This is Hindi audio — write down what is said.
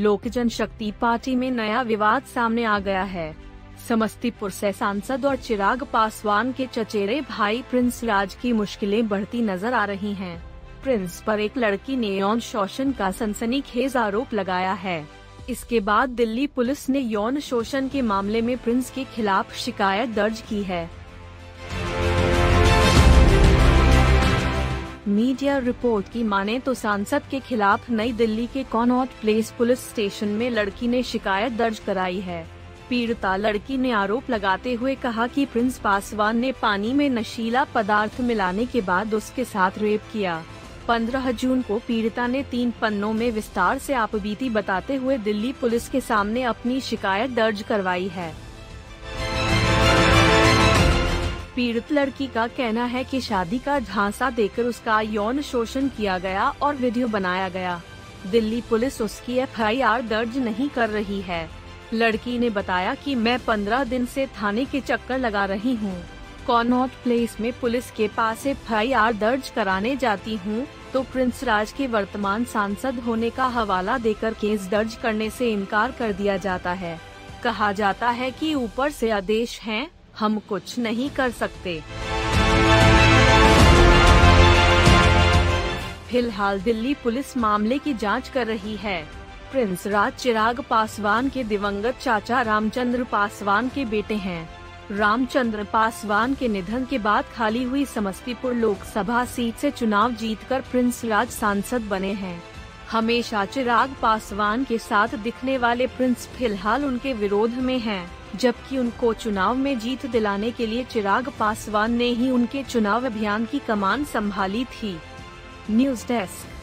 लोक जनशक्ति पार्टी में नया विवाद सामने आ गया है। समस्तीपुर से सांसद और चिराग पासवान के चचेरे भाई प्रिंस राज की मुश्किलें बढ़ती नजर आ रही हैं। प्रिंस पर एक लड़की ने यौन शोषण का सनसनीखेज आरोप लगाया है। इसके बाद दिल्ली पुलिस ने यौन शोषण के मामले में प्रिंस के खिलाफ शिकायत दर्ज की है। मीडिया रिपोर्ट की माने तो सांसद के खिलाफ नई दिल्ली के कनॉट प्लेस पुलिस स्टेशन में लड़की ने शिकायत दर्ज कराई है। पीड़िता लड़की ने आरोप लगाते हुए कहा कि प्रिंस पासवान ने पानी में नशीला पदार्थ मिलाने के बाद उसके साथ रेप किया। 15 जून को पीड़िता ने 3 पन्नों में विस्तार से आपबीती बताते हुए दिल्ली पुलिस के सामने अपनी शिकायत दर्ज करवाई है। पीड़ित लड़की का कहना है कि शादी का झांसा देकर उसका यौन शोषण किया गया और वीडियो बनाया गया। दिल्ली पुलिस उसकी एफआईआर दर्ज नहीं कर रही है। लड़की ने बताया कि मैं 15 दिन से थाने के चक्कर लगा रही हूँ। कनॉट प्लेस में पुलिस के पास एफआईआर दर्ज कराने जाती हूँ तो प्रिंस राज के वर्तमान सांसद होने का हवाला देकर केस दर्ज करने से इनकार कर दिया जाता है। कहा जाता है कि ऊपर से आदेश हैं, हम कुछ नहीं कर सकते। फिलहाल दिल्ली पुलिस मामले की जांच कर रही है। प्रिंस राज चिराग पासवान के दिवंगत चाचा रामचंद्र पासवान के बेटे हैं। रामचंद्र पासवान के निधन के बाद खाली हुई समस्तीपुर लोकसभा सीट से चुनाव जीतकर प्रिंस राज सांसद बने हैं। हमेशा चिराग पासवान के साथ दिखने वाले प्रिंस फिलहाल उनके विरोध में हैं, जबकि उनको चुनाव में जीत दिलाने के लिए चिराग पासवान ने ही उनके चुनाव अभियान की कमान संभाली थी। News desk.